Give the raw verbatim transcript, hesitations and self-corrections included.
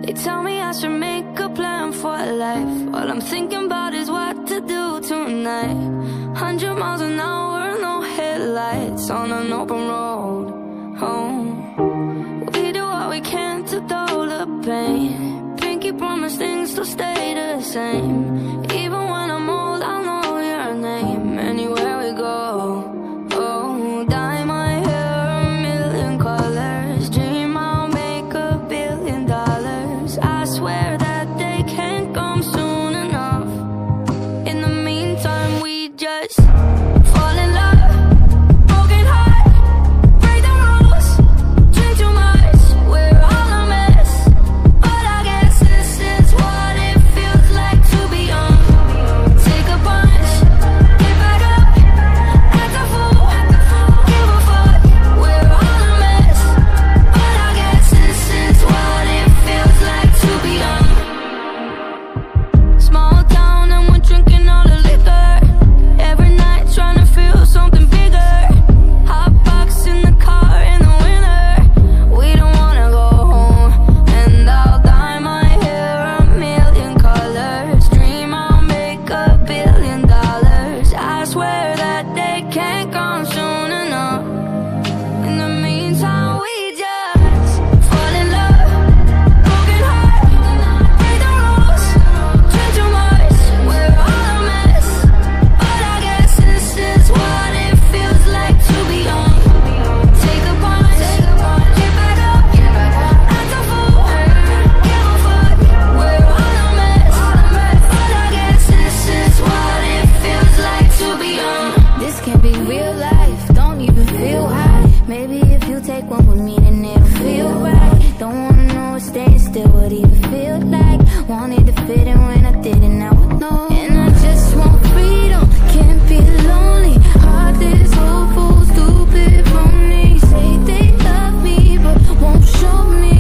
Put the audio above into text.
They tell me I should make a plan for life. All I'm thinking about is what to do tonight. Hundred miles an hour, no headlights, on an open road home. We do what we can to dull the pain. Pinky promise things to stay the same. Even when I'm old, I'll know your name. Anywhere we go, oh, dye my hair a million colors. Dream I'll make a billion dollars. I swear that they can't come soon enough. In the meantime, we just fall in love, broken heart, break the rules, drink too much, we're all a mess. But I guess this is what it feels like to be young. Take a punch, get back up, act a fool, give a fuck, we're all a mess. But I guess this is what it feels like to be young. Small town and we're drinking all the liquor. Every night trying to feel something bigger. Hot box in the car in the winter. We don't wanna go home. And I'll dye my hair a million colors. Dream I'll make a billion dollars. I swear that they can't come soon enough. In the meantime, we just fall in love, broken heart, break the rules, drink too much, we're all a mess. But I guess this is what it feels like to be young. Take a punch, get back up, act a fool, give a fuck, we're all a mess. But I guess this is what it feels like to be young. This can't be real life, don't even feel high. Maybe if you take one with me, then it'll feel right. Don't wanna know what staying still would even feel like. Wanted to fit in when I didn't, now I know. And I just want freedom, can't be lonely. Heart is hopeful, stupid, phony. Say they love me, but won't show me.